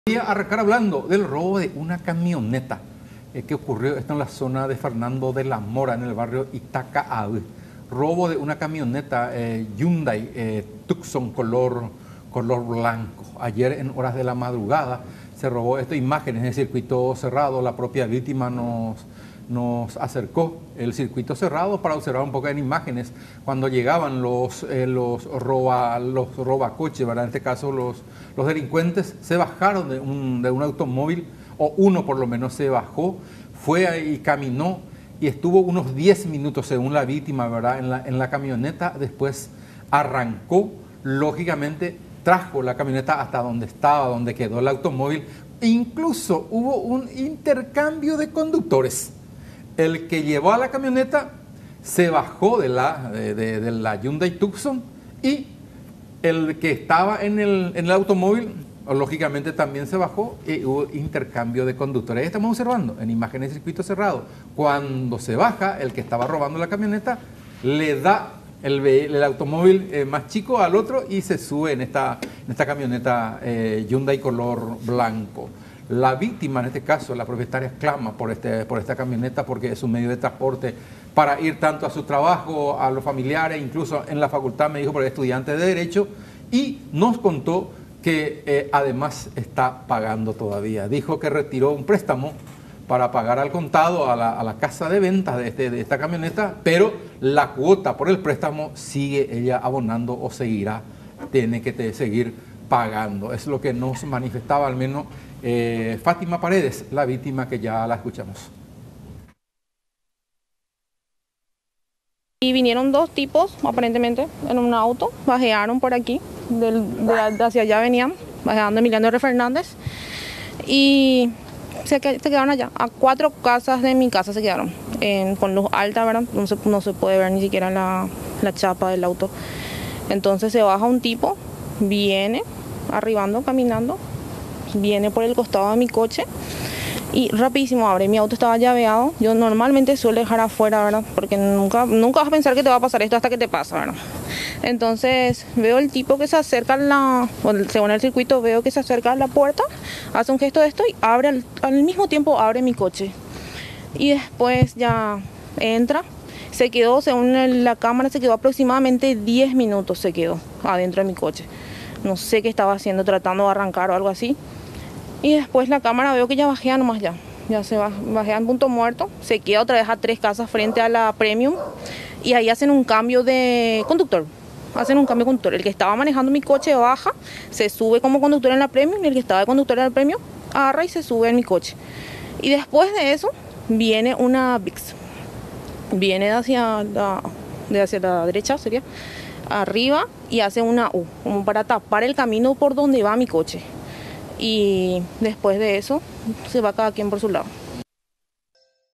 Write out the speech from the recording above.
Voy a arrancar hablando del robo de una camioneta que ocurrió esto en la zona de Fernando de la Mora, en el barrio Itacaabe. Robo de una camioneta Hyundai Tucson color blanco. Ayer en horas de la madrugada se robó estas imágenes de circuito cerrado. La propia víctima nos acercó el circuito cerrado para observar un poco en imágenes cuando llegaban los robacoches, ¿verdad? En este caso los delincuentes se bajaron de un automóvil, o uno por lo menos se bajó, fue y caminó y estuvo unos 10 minutos según la víctima, ¿verdad? En la camioneta. Después arrancó, lógicamente trajo la camioneta hasta donde estaba, donde quedó el automóvil. Incluso hubo un intercambio de conductores. El que llevó a la camioneta se bajó de la Hyundai Tucson y el que estaba en el automóvil, lógicamente también se bajó y hubo intercambio de conductores. Ahí estamos observando en imágenes de circuito cerrado. Cuando se baja, el que estaba robando la camioneta le da el automóvil más chico al otro y se sube en esta camioneta Hyundai color blanco. La víctima, en este caso, la propietaria, clama por esta camioneta porque es un medio de transporte para ir tanto a su trabajo, a los familiares, incluso en la facultad, me dijo, por estudiante de Derecho, y nos contó que además está pagando todavía. Dijo que retiró un préstamo para pagar al contado a la casa de ventas de esta camioneta, pero la cuota por el préstamo sigue ella abonando o seguirá, tiene que seguir pagando. Es lo que nos manifestaba al menos Fátima Paredes, la víctima, que ya la escuchamos. Y vinieron dos tipos, aparentemente, en un auto, bajearon por aquí, hacia allá venían, bajeando Emiliano R. Fernández, y se quedaron allá, a 4 casas de mi casa se quedaron, con luz alta, ¿verdad? No se puede ver ni siquiera la chapa del auto. Entonces se baja un tipo, viene arribando, caminando, viene por el costado de mi coche y rapidísimo abre. Mi auto estaba llaveado. Yo normalmente suelo dejar afuera, ¿verdad? Porque nunca vas a pensar que te va a pasar esto hasta que te pasa, ¿verdad? Entonces veo el tipo que se acerca según el circuito, veo que se acerca a la puerta, hace un gesto de esto y abre al mismo tiempo abre mi coche. Y después ya entra. Se quedó, según la cámara, se quedó aproximadamente 10 minutos, se quedó adentro de mi coche. No sé qué estaba haciendo, tratando de arrancar o algo así. Y después la cámara veo que ya bajea nomás ya se bajea en punto muerto, se queda otra vez a 3 casas frente a la Premium y ahí hacen un cambio de conductor. El que estaba manejando mi coche baja, se sube como conductor en la Premium y el que estaba de conductor en la Premium agarra y se sube en mi coche. Y después de eso viene una VIX, viene hacia la derecha, sería arriba, y hace una U, como para tapar el camino por donde va mi coche. Y después de eso se va cada quien por su lado.